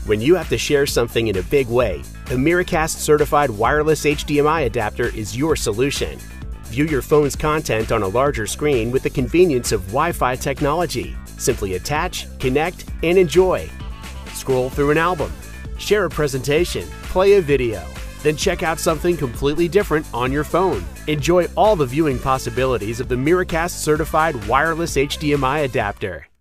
When you have to share something in a big way, the Miracast certified wireless HDMI adapter is your solution. View your phone's content on a larger screen with the convenience of Wi-Fi technology. Simply attach, connect, and enjoy. Scroll through an album, share a presentation, play a video, then check out something completely different on your phone. Enjoy all the viewing possibilities of the Miracast certified wireless HDMI adapter.